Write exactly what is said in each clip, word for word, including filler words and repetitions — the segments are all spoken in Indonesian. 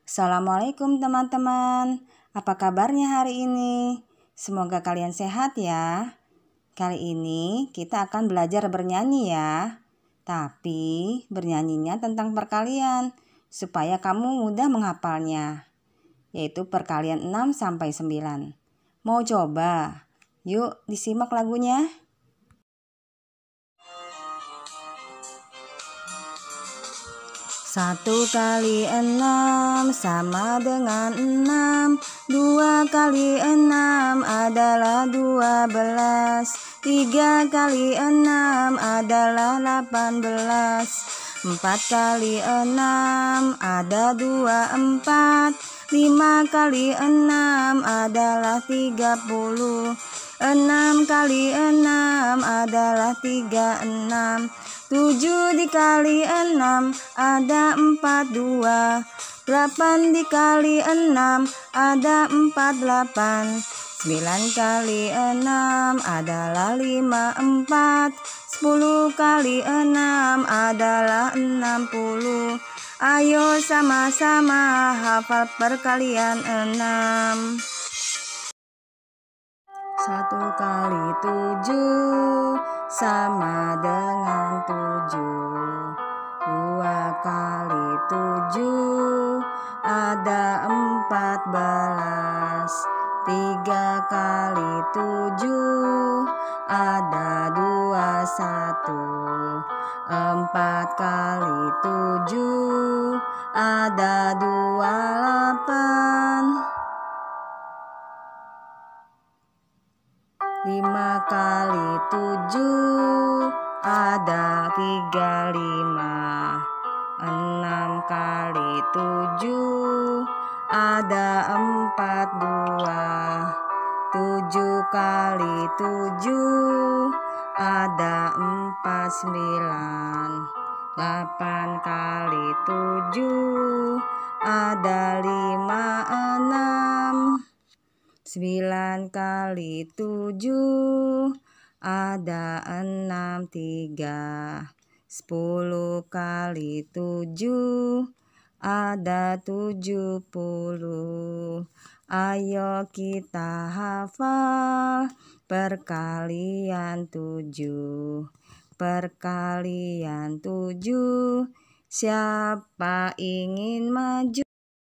Assalamualaikum teman-teman. Apa kabarnya hari ini? Semoga kalian sehat ya. Kali ini kita akan belajar bernyanyi ya. Tapi bernyanyinya tentang perkalian supaya kamu mudah menghafalnya. Yaitu perkalian enam sampai sembilan. Mau coba? Yuk disimak lagunya. Satu kali enam sama dengan enam. Dua kali enam adalah dua belas. Tiga kali enam adalah delapan belas. Empat kali enam ada dua empat. Lima kali enam adalah tiga puluh. Enam kali enam adalah tiga enam. Tujuh dikali enam ada empat dua. Delapan dikali enam ada empat delapan. Sembilan kali enam adalah lima empat. Sepuluh kali enam adalah enam puluh. Ayo sama-sama hafal perkalian enam. Satu kali tujuh sama dengan tujuh. Dua kali tujuh ada empat belas. Tiga kali tujuh ada dua satu. Empat kali tujuh ada dua delapan. Lima kali tujuh ada tiga lima. Enam kali tujuh ada empat dua. Tujuh kali tujuh ada empat sembilan. Delapan kali tujuh ada lima enam. Sembilan kali tujuh ada enam tiga. Sepuluh kali tujuh ada tujuh puluh. Ayo kita hafal perkalian tujuh. Perkalian tujuh. Siapa ingin maju?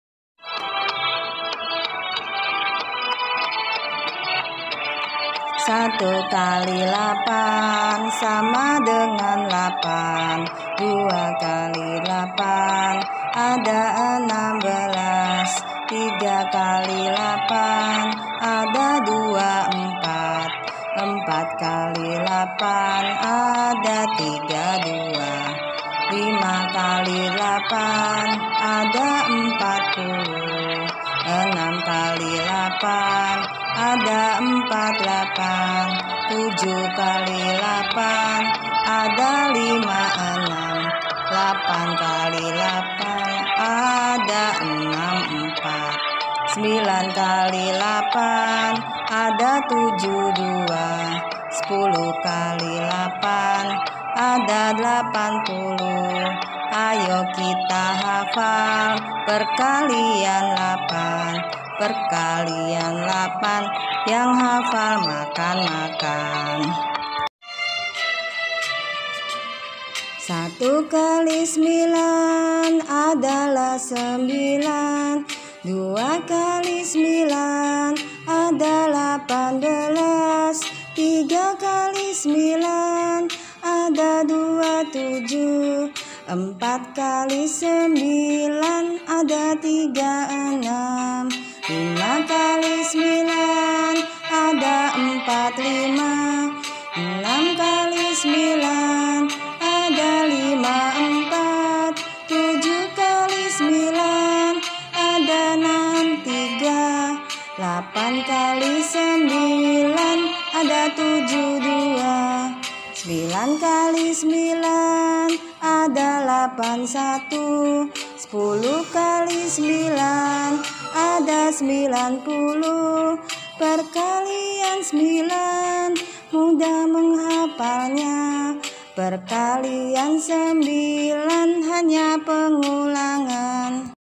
Satu kali delapan sama dengan delapan. Dua kali delapan ada enam belas. Tiga kali delapan ada dua empat. Empat kali delapan ada tiga dua. Lima kali delapan ada empat puluh. Enam kali delapan ada empat delapan. Tujuh kali delapan ada lima enam. Delapan kali delapan ada enam empat. Sembilan kali delapan ada tujuh dua. Sepuluh kali delapan ada delapan puluh. Ayo kita hafal perkalian delapan. Perkalian delapan, yang hafal makan-makan. Satu kali sembilan adalah sembilan. Dua kali sembilan adalah delapan belas. Tiga kali sembilan ada dua tujuh. Empat kali sembilan ada tiga enam. Lima kali sembilan ada empat lima. Enam kali sembilan ada lima empat. Tujuh kali sembilan ada enam tiga. Delapan kali sembilan ada tujuh dua. Sembilan kali sembilan ada delapan satu. Sepuluh kali sembilan ada sembilan puluh. Perkalian sembilan mudah menghafalnya. Perkalian sembilan hanya pengulangan.